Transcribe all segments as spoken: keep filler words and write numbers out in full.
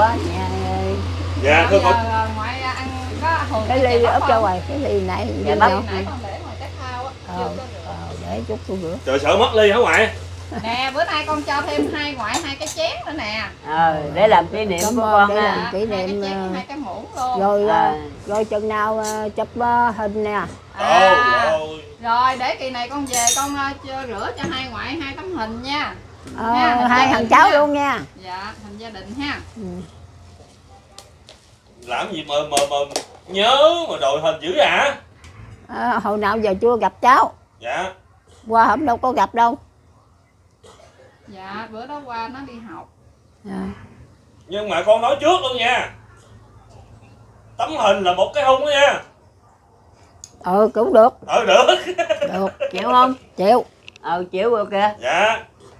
quá nha. Dạ thưa con. Ngoại ăn có thường cái ly ốp cho hoài cái ly nãy dạ bắp nãy con để ngoài cái thao á. ờ, ờ, để chút tôi rửa. Trời sợ mất ly hả ngoại? Nè bữa nay con cho thêm hai ngoại hai cái chén nữa nè. Ờ để làm kỷ niệm của con để ha. làm kỷ niệm. Hai cái chén, hai cái muỗng luôn. Rồi à. rồi chừng nào uh, chụp uh, hình nè. À, rồi. rồi để kỳ này con về con uh, rửa cho hai ngoại hai tấm hình nha. Ờ, nha, hai thằng cháu nha. Luôn nha. Dạ hình gia đình ha. Ừ. Làm gì mà mà mà nhớ mà đòi hình dữ hả? À, hồi nào giờ chưa gặp cháu. Dạ. Qua hôm đâu có gặp đâu. Dạ bữa đó qua nó đi học. Dạ. Nhưng mà con nói trước luôn nha. Tấm hình là một cái hung đó nha. Ừ cũng được. Ừ được. Được. Chịu không? Chịu. Ừ chịu được kìa. Dạ.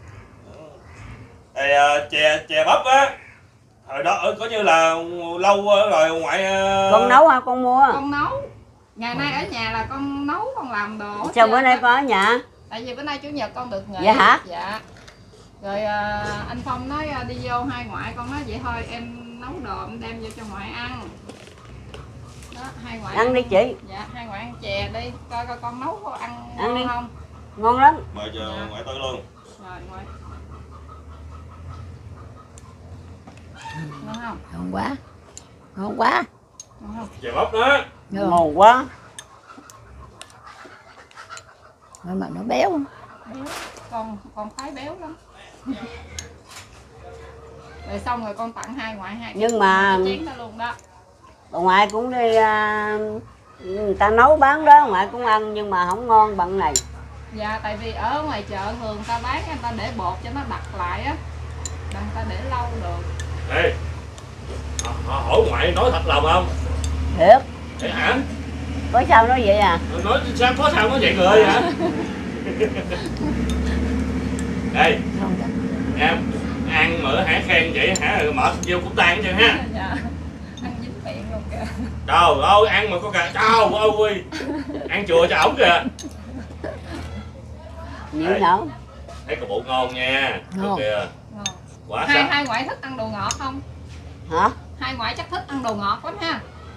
Thì uh, chè chè bắp á. Hồi đó coi như là lâu rồi ngoại uh... Con nấu hả con mua? Con nấu. Ngày nay ở nhà là con nấu con làm đồ. Sao bữa nay con ở nhà? Tại vì bữa nay chủ nhật con được nghỉ. Dạ hả? Dạ. Rồi uh, anh Phong nói uh, đi vô hai ngoại, con nói vậy thôi em nấu đồ em đem vô cho ngoại ăn. Đó, hai ngoại ăn, ăn đi chị. Dạ, hai ngoại ăn chè đi, coi coi con nấu có ăn, ăn ngon đi. không? Ngon lắm. Mời giờ dạ. ngoại tôi luôn. Rồi ngoại. Ngon không? Ngon quá. Ngon quá. Ngon không? Chè bắp đó. Ngon, ngon quá. mà nó béo. Béo. Con con thấy béo lắm. Rồi xong rồi con tặng hai ngoại hai nhưng mà chén đó luôn đó. bà ngoại cũng đi uh, người ta nấu bán đó ngoại cũng ăn nhưng mà không ngon bằng này. Dạ tại vì ở ngoài chợ thường người ta bán người ta để bột cho nó đặc lại á, đừng ta để lâu được. Ê, họ hỏi ngoại nói thật lòng không? Thiệt. Thế hả? Có sao nói vậy à? Nói sao có sao nói vậy người hả? Đây em ăn mỡ hả khen vậy hả mỡ vô cũng tan chứ ha. Dạ. Ăn dính miệng luôn kìa. Trời ơi ăn mà có cả trời ơi ăn chùa cho ổng kìa. Nhiều nấu. Thấy cái bộ ngon nha. Ngon. Kìa. Ngon. Quả hai sao? hai ngoại thích ăn đồ ngọt không? Hả? Hai ngoại chắc thích ăn đồ ngọt lắm ha.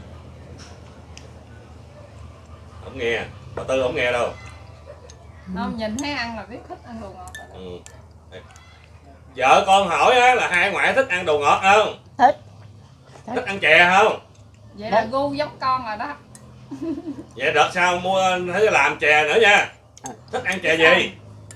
Không nghe, bà Tư không nghe đâu. Không nhìn thấy ăn là biết thích ăn đồ ngọt rồi. Ừ. Vợ con hỏi á, là hai ngoại thích ăn đồ ngọt không? Thích. Thích ăn chè không? Vậy là gu giống con rồi đó. Vậy đợt sau mua thử làm chè nữa nha. Thích ăn chè gì?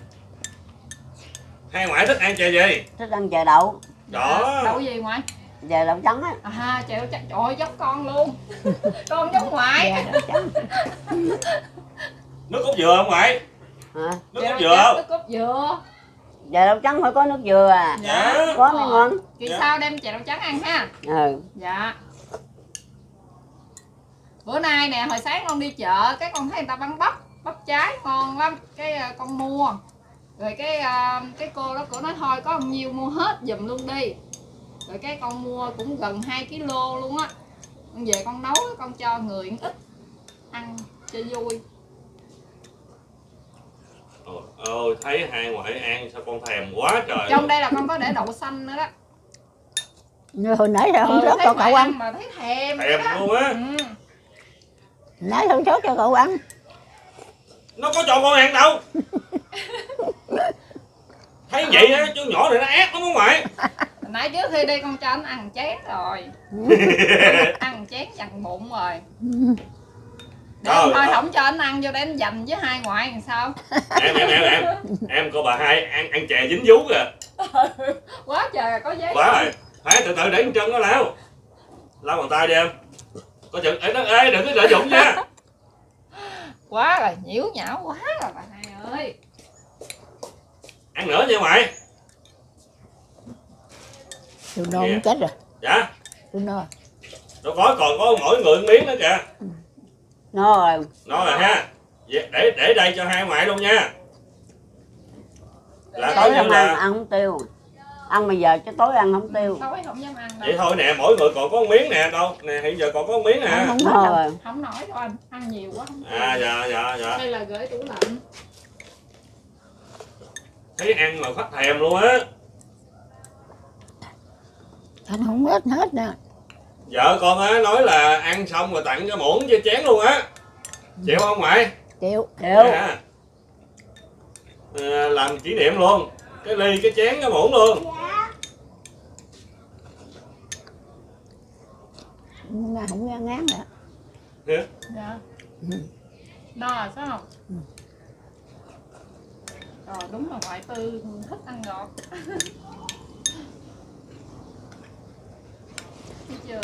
Hai ngoại thích ăn chè gì? Thích ăn chè đậu. Đó. Đậu gì ngoại? Chè đậu trắng á. À chè đậu trắng, trời ơi giống con luôn. Con giống ngoại. Dạ, đậu trắng. Nước cốt dừa không ngoại? Hả? Nước cốt dừa không? Nước cốt dừa. Chè đậu trắng phải có nước dừa à? Dạ. Có mới ngon. Kỳ Dạ. sau đem chè đậu trắng ăn ha. Ừ. Dạ. Bữa nay nè hồi sáng con đi chợ cái con thấy người ta bán bắp bắp trái ngon lắm cái uh, con mua rồi cái uh, cái cô đó cổ nói thôi có bao nhiêu mua hết giùm luôn đi rồi cái con mua cũng gần hai ki lô luôn á, con về con nấu con cho người ít ăn cho vui. Ôi thấy hai ngoại ăn sao con thèm quá trời. Trong đây là con có để đậu xanh nữa đó. Như hồi nãy là không Ừ, sốt cho cậu ăn. mà thấy thèm Thèm đó. luôn á. Ừ. Nãy không sốt cho cậu ăn. Nó có cho con ăn đâu. Thấy vậy á chú nhỏ này nó ác lắm không ngoại. Nãy trước khi đi con cho anh ăn chén rồi. Ăn chén dằn bụng rồi. Để Trời thôi ơi. không cho anh ăn vô để anh dành với hai ngoại làm sao. Em em em em em cô bà hai ăn ăn chè dính vú kìa. Quá trời có giấy. Quá rồi. Phải từ từ để con chân nó lao. Lao bàn tay đi em. Có chừng ê, ê đừng có lợi dụng nha. Quá rồi, nhiễu nhão quá rồi bà hai ơi. Ăn nữa nha ngoại. Tôi no muốn chết rồi. Dạ. Tôi no. Đâu có còn có mỗi người một miếng nữa kìa. No rồi. No rồi ha. Để để đây cho hai ngoại luôn nha. Là Tối coi như không ăn, là ăn không tiêu. Ăn bây giờ chứ tối ăn không tiêu. Tối không dám ăn đâu. vậy thôi nè, mỗi người còn có một miếng nè đâu. Nè hiện giờ còn có một miếng nè. Không No hết đâu. rồi. Không nổi đâu anh, ăn nhiều quá không. À dạ dạ dạ. Đây là gửi tủ lạnh. Thấy ăn mà phát thèm luôn á. Anh không ít hết nè. Vợ con á nói là ăn xong rồi tặng cái muỗng với chén luôn á. Chịu không ngoại? Chịu. Chịu. À, à, làm kỷ niệm luôn. Cái ly, cái chén, cái muỗng luôn. Nga không nghe ngán nữa. Yeah. Dạ. Ừ. No à sao không? Ừ. Rồi đúng là ngoại Tư thích ăn ngọt. Thấy chưa?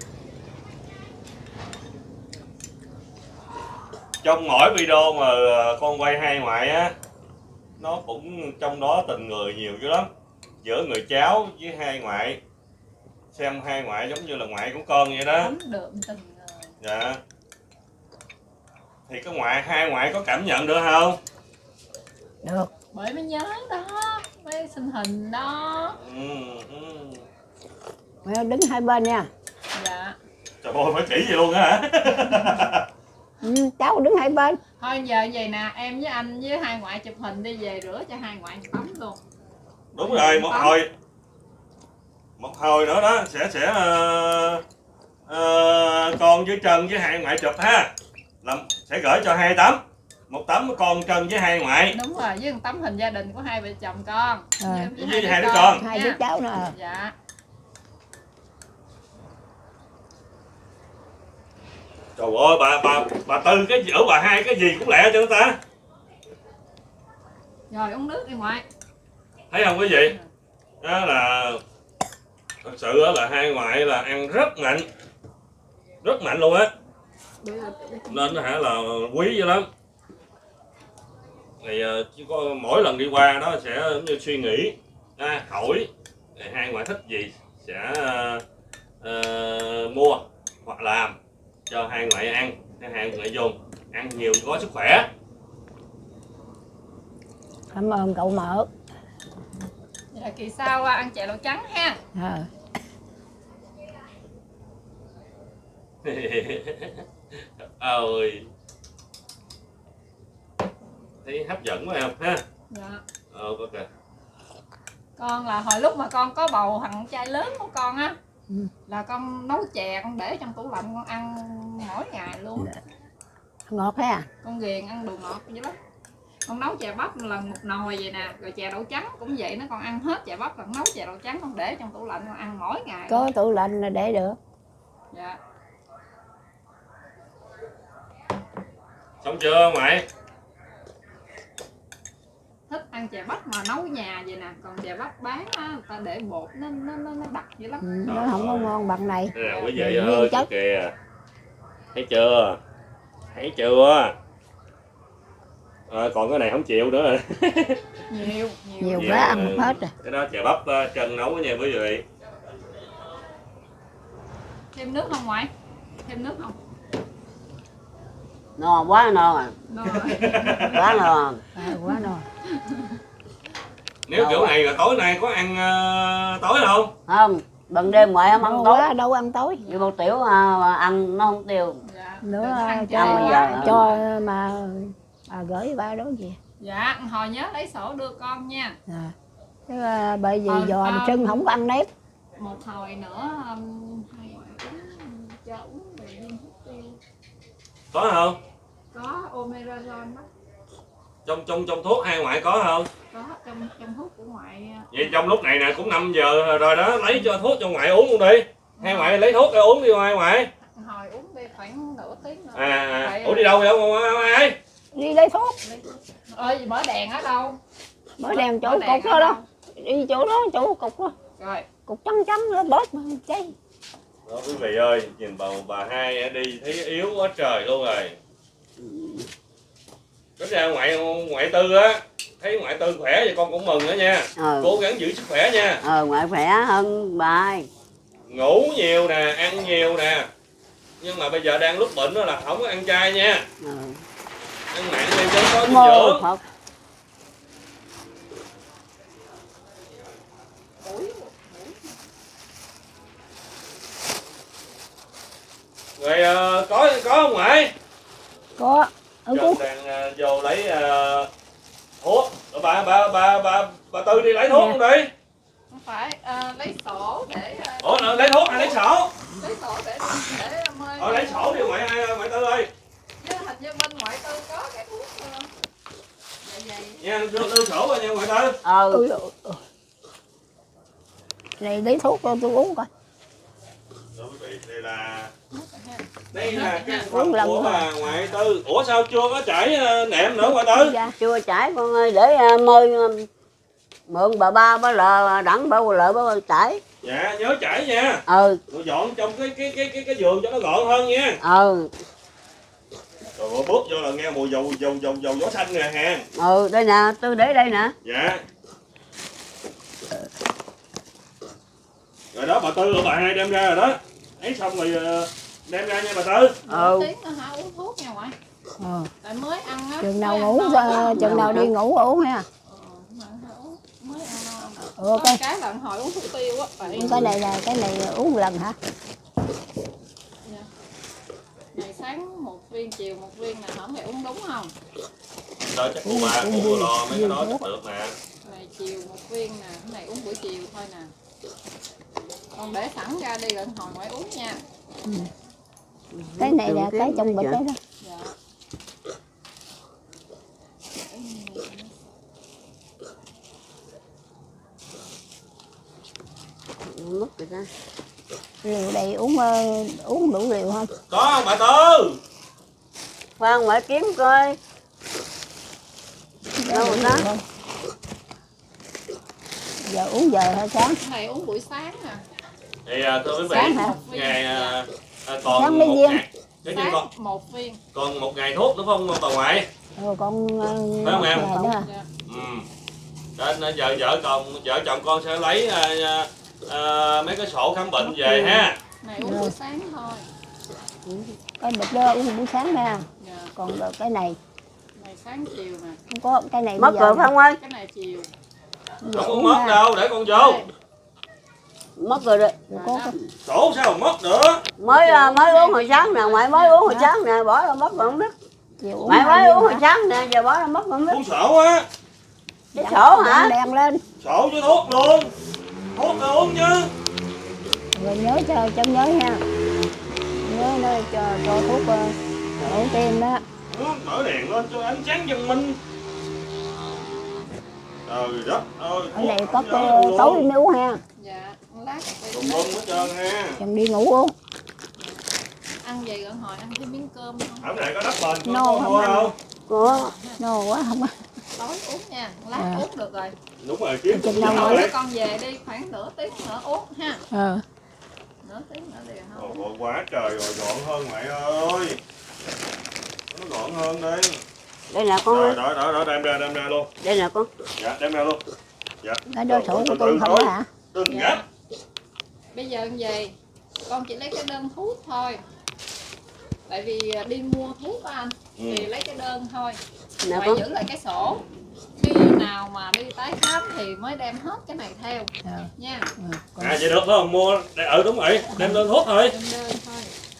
Trong mỗi video mà con quay hai ngoại á, nó cũng trong đó tình người nhiều dữ lắm. Giữa người cháu với hai ngoại. Xem hai ngoại giống như là ngoại của con vậy đó. Ấm đượm tình người. Dạ. Thì cái ngoại, hai ngoại có cảm nhận được không? Được. Bởi mới nhớ đó, mới sinh hình đó. Ừ, ừ. Mẹ đứng hai bên nha. Dạ. Trời ơi, phải kỹ gì luôn á hả? Ừ, cháu đứng hai bên. Thôi giờ vậy nè, em với anh với hai ngoại chụp hình đi về rửa cho hai ngoại tắm luôn. Đúng rồi, một Tắm. hồi một hồi nữa đó sẽ sẽ uh, uh, con với Trân với hai ngoại chụp ha, làm sẽ gửi cho hai tấm, một tấm con Trân với hai ngoại. Đúng rồi, với một tấm hình gia đình của hai vợ chồng con. À. Với, Với hai đứa con. Hai nha. đứa cháu nữa. Dạ. Trời ơi, bà bà bà Tư cái ở bà hai cái gì cũng lẹ cho người ta. Rồi uống nước đi ngoại. Thấy không quý vị? Đó là thật sự là hai ngoại là ăn rất mạnh, rất mạnh luôn á, nên hả là quý dữ lắm. Thì chỉ có mỗi lần đi qua đó sẽ giống như suy nghĩ, à, hỏi thì hai ngoại thích gì sẽ uh, uh, mua hoặc làm cho hai ngoại ăn, cho hai ngoại dùng, ăn nhiều có sức khỏe. Cảm ơn cậu Mợ. Dạ, kỳ sau ăn chè đậu trắng ha. À. Ôi, thấy hấp dẫn quá em ha. Dạ. Ờ, ok. Con là hồi lúc mà con có bầu thằng trai lớn của con á, Ừ. là con nấu chè con để trong tủ lạnh con ăn mỗi ngày luôn. Ngọt ha. Con ghiền ăn đồ ngọt dữ lắm. Con nấu chè bắp lần một nồi vậy nè, rồi chè đậu trắng cũng vậy, nó con ăn hết chè bắp, còn nấu chè đậu trắng con để trong tủ lạnh con ăn mỗi ngày. Có tủ lạnh là để được. Dạ. Xong chưa ngoại? Thích ăn chè bắp mà nấu nhà vậy nè, còn chè bắp bán á, người ta để bột nó nó nó, nó đặc dữ lắm. Ừ, nó không có ngon bằng này. Nè quý vị Nguyên ơi, chất. kìa, thấy chưa, thấy chưa? À, còn cái này không chịu nữa rồi. Nhiều, nhiều. Nhiều Nhiều, quá ăn ừ. không hết rồi. Cái đó chè bắp uh, Trân nấu nha quý vị. Thêm nước không ngoại? Thêm nước không? No quá no à. Rồi. Quá no. À, quá no. Nếu Đâu kiểu à? này là tối nay có ăn uh, tối không? Không, ban đêm ngoại không ăn No tối. quá đâu ăn tối. Như bột tiểu à, ăn nó không tiêu. Dạ. Nữa đừng ăn cho, chay bây quá. giờ. cho mà bà gửi ba đó gì. Dạ, hồi nhớ lấy sổ đưa con nha. À. Chứ, à, bởi vì Ờ, giò ờ. trưng không có ăn nếp. Một hồi nữa um, hai ngoại uống cho uống về viên thuốc tiêu. Có không? Có Omerazone đó. Trong trong trong thuốc hai ngoại có không? Có trong trong thuốc của ngoại. Vậy trong lúc này nè cũng năm giờ rồi đó, lấy cho thuốc cho ngoại uống luôn đi. Hai ngoại lấy thuốc ra uống đi hai ngoại. Hồi uống đi khoảng nửa tiếng nữa. À, Phải- ủa đi đâu vậy ông ai? Đi lấy thuốc. Ơi, mở đèn ở đâu? Mở đèn chỗ Mở đèn cục ở đó đâu? đó. Đi chỗ đó, chỗ cục đó. Rồi. Cục trắng trắng nó bớt mà cháy. Đó quý vị ơi, nhìn bà bà hai đi thấy yếu quá trời luôn rồi. Cái ra ngoại ngoại Tư á, thấy ngoại Tư khỏe vậy con cũng mừng đó nha. Ờ. Cố gắng giữ sức khỏe nha. Ờ, ngoại khỏe hơn bà ai. Ngủ nhiều nè, ăn nhiều nè. Nhưng mà bây giờ đang lúc bệnh đó là không có ăn chay nha. Ờ. Ăn mặn đi cho có dinh Mô dưỡng. Phật. Rồi uh, có có không ngoại? Có. Ở Trần cút. đang uh, vô lấy uh, thuốc. Rồi bà bà bà bà bà Tư đi lấy thuốc Nè. luôn đi. Không phải. à, lấy sổ để à, Ủa lấy thuốc hay lấy sổ? lấy sổ để để mời. Ờ lấy sổ đi ngoại ngoại tư ơi. Với hình như bên ngoại tư có cái thuốc uh, dạ dày. Nha đưa, đưa sổ vào nha ngoại tư. Ờ. Ừ. Này lấy thuốc cho tôi uống coi. Đó quý vị, đây là đây là cái Uống phần lần của thôi. bà ngoại tư. Ủa sao chưa có chảy ờ, nệm nữa ngoại tư? Dạ. Chưa chảy con ơi, để uh, mơi uh, mượn bà ba bà lợ đặng bà lợ bà chảy. Dạ nhớ chảy nha. Ừ. Rồi dọn trong cái cái cái cái cái giường cho nó gọn hơn nha. Ừ. Rồi bỏ bút vô là nghe mùi dầu dầu dầu dầu gió xanh nè ha. Ừ, đây nè, tôi để đây nè. Dạ. Rồi đó bà Tư ở bà hai đem ra rồi đó. Ấy xong rồi ờ, đem ra nha bà Tư. Ừ. Tiếng nó hả uống thuốc nha ngoại. Ờ. Tại mới ăn á. Chừng nào mới ăn ngủ no ờ, quá. chừng nào đi ngủ uống ha. Ờ, mà hả, uống- mới ăn no. Ừ, Có cái cái lần hồi uống thuốc tiêu á. Tại cái này là cái này uống lần hả? ngày sáng một viên, chiều một viên là không thể uống đúng không? Đó chắc cô ba cô vừa lo mấy cái đó chắc được mà. Này chiều một viên nè, cái này uống buổi chiều thôi nè. Còn để sẵn ra đi rồi hồi ngoại uống nha. Ừ. Cái này là cái trong bịch đấy đó. Dạ. Mất rồi ta. Liều đây uống uh, uống đủ liều không? Có không bà Tư? Khoan ngoại kiếm coi. Đâu rồi đó? Không? Giờ uống giờ hay sáng? Cái này uống buổi sáng nè. Thì à, thưa quý vị, Sáng hả? ngày à, à, còn Sáng mấy một viên? ngày, cái gì Sáng con? một viên. Còn một ngày thuốc đúng không bà ngoại? Rồi con uh, Phải không em? ngày nữa. Dạ. Ừ. Nên giờ vợ chồng vợ chồng con sẽ lấy à, à, à, mấy cái sổ khám bệnh về ha. Này uống buổi sáng thôi. Cái bịch đó uống buổi sáng nha. Dạ. Còn cái này Này sáng chiều nè. không có cái này Mất bây giờ rồi phải không ơi? Cái này chiều. bây giờ Không có uống mất ha. đâu, để con vô. Đây. Mất rồi đấy. Rồi có cái Sổ sao mà mất nữa? Mới à, mới uống hồi sáng nè, ngoại mới uống hồi sáng nè, bỏ ra mất rồi không biết. chiều uống Ngoại hai mới viên uống hồi hả? sáng nè, giờ bỏ ra mất rồi không biết. Cuốn sổ á. Cái sổ hả? Đèn lên. Sổ với thuốc luôn. Thuốc là uống chứ. Rồi nhớ cho cho nhớ nha. Nhớ nó cho cho thuốc uh, đổ tim đó. Ừ, mở đèn lên cho ánh sáng văn minh. Trời đất ơi. Cái này thuốc có nhớ cái luôn. tối đi mới uống ha. Dạ. Lát đi. Tùm lum hết trơn ha. Chừng đi ngủ uống. Ăn gì gần hồi ăn thêm miếng cơm không? Ở này có đất bền có, No, có không mua ăn. không? Có. No quá không á. Tối uống nha. Lát À. uống được rồi. Đúng rồi, kiếm Chừng chút nào nào ngồi đấy. Con về đi khoảng nửa tiếng nữa uống ha. Ờ. Nửa tiếng nữa thì Ồ, không. ồ, quá trời rồi, gọn hơn mẹ ơi. Nó gọn hơn đi. Đây nè con Rồi, ơi. đó, đó, đó, đem ra, đem ra luôn. Đây nè con. Dạ, đem ra luôn. Dạ. Cái đó sổ của Từ tôi từ không thôi. hả? Đừng Dạ. gấp. Bây giờ như vậy, con chỉ lấy cái đơn thuốc thôi. Tại vì đi mua thuốc á anh, Ừ. thì lấy cái đơn thôi. Nè Ngoại con. giữ lại cái sổ. Khi nào mà đi tái khám thì mới đem hết cái này theo Ờ. nha. Ừ. Còn À, vậy được phải không? Mua, ừ đúng rồi, đem lên thuốc thôi. Đem đơn thôi.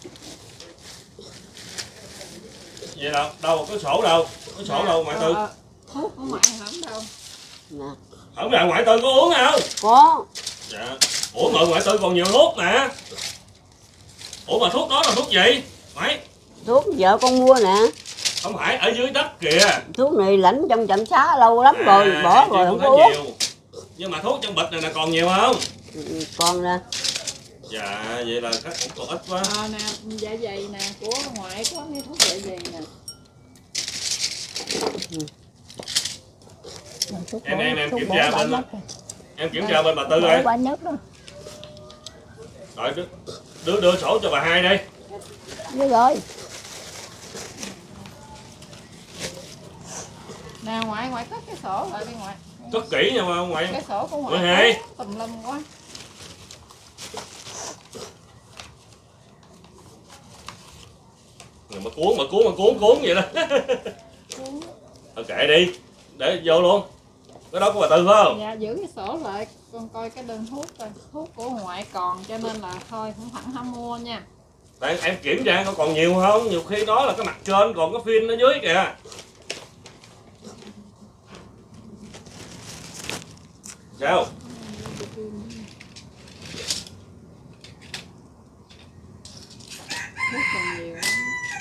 Vậy đâu, đâu, có sổ đâu. Có sổ đâu, ngoại tư. Ờ, thuốc của ngoại không đâu. Nè. Không là ngoại tư có uống không? Có. Dạ. Ủa mà ngoại tư còn nhiều thuốc nè. Ủa mà thuốc đó là thuốc gì? Ngoại. Thuốc vợ con mua nè. Không phải, ở dưới đất kìa. Thuốc này lãnh trong trạm xá lâu lắm rồi, À, bỏ chị rồi cũng không có nói uống. nhiều. Nhưng mà thuốc trong bịch này là còn nhiều không? Ừ, còn nè. Dạ, vậy là chắc cũng còn ít quá. Ờ nè, dạ dày nè, của ngoại có cái thuốc dạ dày nè. thuốc Em- bổ- em- em thuốc kiểm bổ tra bả bên nhất đó. Em kiểm tra bên bà Tư bổ ơi. bả nhất đó. Rồi, đưa, đưa, đưa sổ cho bà hai đây. Đúng rồi. Nè ngoại, ngoại cất cái sổ lại đi ngoại. Cất kỹ nha mà ngoại. Cái sổ của ngoại Ngoại hai. tùm lum quá. Rồi mà cuốn, mà cuốn, mà cuốn, cuốn vậy đó. Thôi kệ đi, để vô luôn. Cái đó của bà Tư phải không? Dạ giữ cái sổ lại, con coi cái đơn thuốc coi. Thuốc của ngoại còn cho nên là thôi không thẳng không mua nha. Tại em kiểm tra có còn nhiều không? Nhiều khi đó là cái mặt trên còn cái phim ở dưới kìa. Sao? thuốc còn nhiều lắm.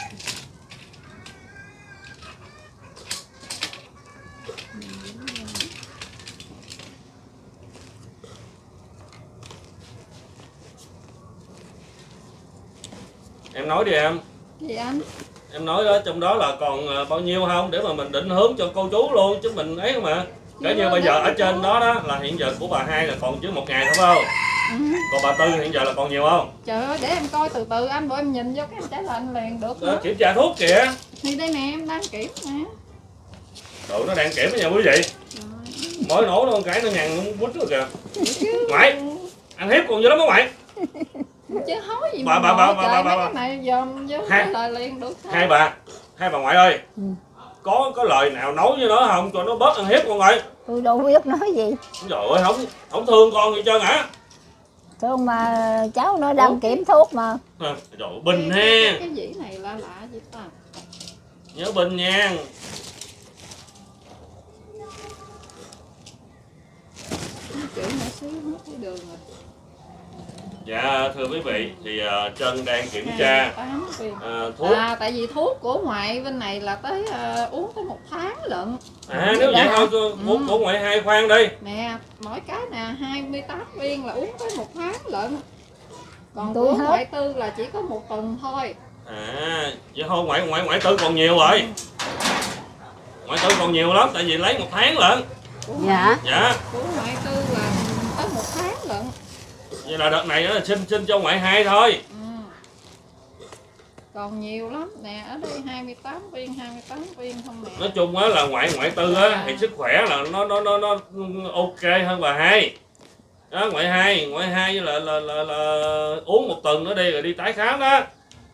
Em nói đi em. Gì anh? Em nói ở trong đó là còn ờ, bao nhiêu không để mà mình định hướng cho cô chú luôn chứ mình ấy không mà. Kể như bây giờ ở trên đó đó là hiện giờ của bà hai là còn chứ một ngày thôi phải không? Ừ. Còn bà Tư hiện giờ là còn nhiều không? Trời ơi, để em coi từ từ anh, bữa em nhìn vô cái em trả lời anh liền được Đó, nữa. kiểm tra thuốc kìa. Thì đây nè, em đang kiểm nè. Tụi nó đang kiểm đó nha quý vị. Rồi. Mỗi nổ nó một cái nó nhằn nó quýt rồi kìa. Ngoại, ăn hiếp còn dữ lắm đó ngoại. Chứ hối gì Bà- mà bà- bà- nội, bà- trời, bà- mấy bà- cái này dòm vô Hai- trả lời liền được sao? Hai bà, hai bà ngoại ơi. Ừ. Có có lời nào nói với nó không cho nó bớt ăn hiếp con ngoại. Tôi đâu biết nói gì. Trời ơi, không không thương con gì trơn hả? Thương mà cháu nó đang kiểm thuốc mà. À, trời ơi, bình cái, ha. cái, cái dĩ này lạ lạ vậy ta? Nhớ bình nha. Kiểu nhỏ xíu hết cái đường rồi. Dạ thưa quý vị thì uh, Trân đang kiểm tra tám viên. uh, thuốc. À, tại vì thuốc của ngoại bên này là tới uh, uống tới một tháng lận. À nếu vậy thôi cô- thuốc của ngoại hai khoan đi. Nè, mỗi cái nè hai mươi tám viên là uống tới một tháng lận. Còn Tôi của hết. ngoại tư là chỉ có một tuần thôi. À vậy thôi ngoại ngoại ngoại tư còn nhiều rồi. Ngoại tư còn nhiều lắm tại vì lấy một tháng lận. Của Dạ. ngoại, Dạ. của ngoại tư là tới một tháng lận. Vậy là đợt này đó là xin xin cho ngoại hai thôi. Ừ. Còn nhiều lắm nè, ở đây hai mươi tám viên, hai mươi tám viên không nè. Nói chung á là ngoại ngoại tư á thì sức khỏe là nó nó nó nó ok hơn bà hai. Đó ngoại hai, ngoại hai là là, là là uống một tuần nữa đi rồi đi tái khám đó.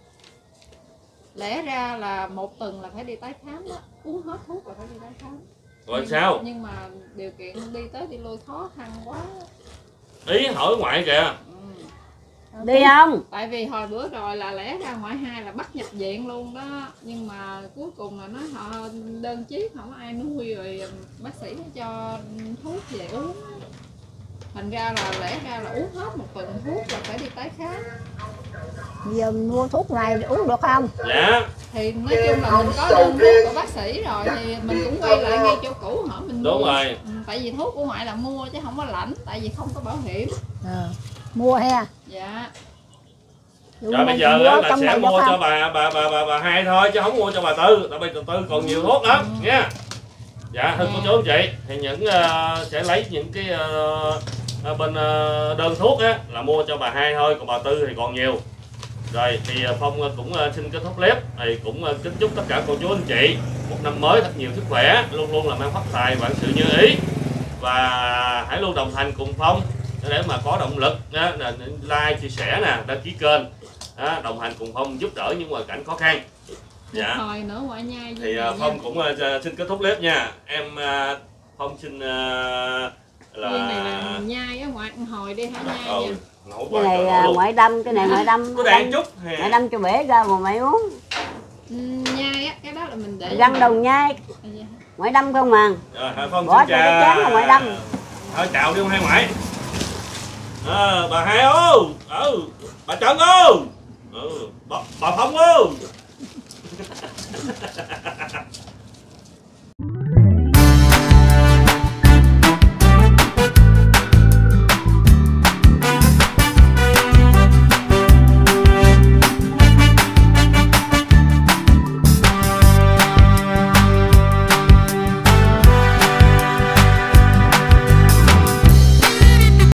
Lẽ ra là một tuần là phải đi tái khám đó, uống hết thuốc là phải đi tái khám. Rồi nhưng, sao? Nhưng mà điều kiện đi tới đi lui khó khăn quá. Ý hỏi ngoại kìa. Ừ. Đi không? Tại vì hồi bữa rồi là lẽ ra ngoại hai là bắt nhập viện luôn đó, nhưng mà cuối cùng là nói họ đơn chiếc không có ai nuôi rồi bác sĩ nó cho thuốc về uống. Thành ra là lẽ ra là uống hết một tuần thuốc là phải đi tái khám. Giờ mình mua thuốc này uống được không? Dạ. Thì nói chung là mình có đơn thuốc của bác sĩ rồi thì mình cũng quay lại ngay chỗ cũ hỏi mình Đúng mua. rồi. Ừ, tại vì thuốc của ngoại là mua chứ không có lãnh, tại vì không có bảo hiểm. Ờ. Mua ha. Dạ. Rồi bây giờ á, là sẽ mua cho bà bà bà bà bà hai thôi chứ không mua cho bà Tư, tại vì bà Tư còn nhiều thuốc lắm nha. Dạ thưa cô chú anh chị thì những uh, sẽ lấy những cái uh, bên uh, đơn thuốc á là mua cho bà hai thôi, còn bà Tư thì còn nhiều. Rồi thì Phong cũng uh, xin kết thúc clip thì cũng uh, kính chúc tất cả cô chú anh chị một năm mới thật nhiều sức khỏe, luôn luôn là mang phát tài vạn sự như ý, và hãy luôn đồng hành cùng Phong để mà có động lực đó, là like chia sẻ nè, đăng ký kênh đó, đồng hành cùng Phong giúp đỡ những hoàn cảnh khó khăn. Dạ. Một hồi nữa ngoại nhai Thì vậy uh, Phong cũng uh, xin kết thúc clip nha. Em uh, Phong xin uh, là viên này là nhai á, ngoại hồi đi hả nhai ừ, nha. nấu Cái qua này cho à, nổ luôn. ngoại đâm, cái này ngoại đâm. Có đàn chút hè. Ngoại đâm cho bể ra mà mày uống. Ừ, nhai á, cái đó là mình để Răng đầu nhai, À, dạ. ngoại đâm không mà. Rồi Hải Phong Bỏ xin cho cái chào. chén ra ngoại đâm. Thôi chào đi ông hai ngoại. À, bà hai ơi, ừ, bà Trân ơi, ừ, bà, bà Phong ơi.